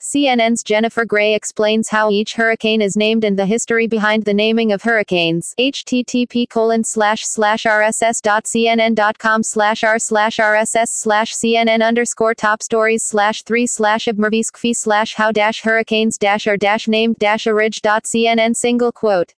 CNN's Jennifer Gray explains how each hurricane is named and the history behind the naming of hurricanes. http://rss.cnn.com/r/rss/cnn_top stories/3/UbMrVIbsKfE/how-hurricanes-are-named-orig.cnn single quote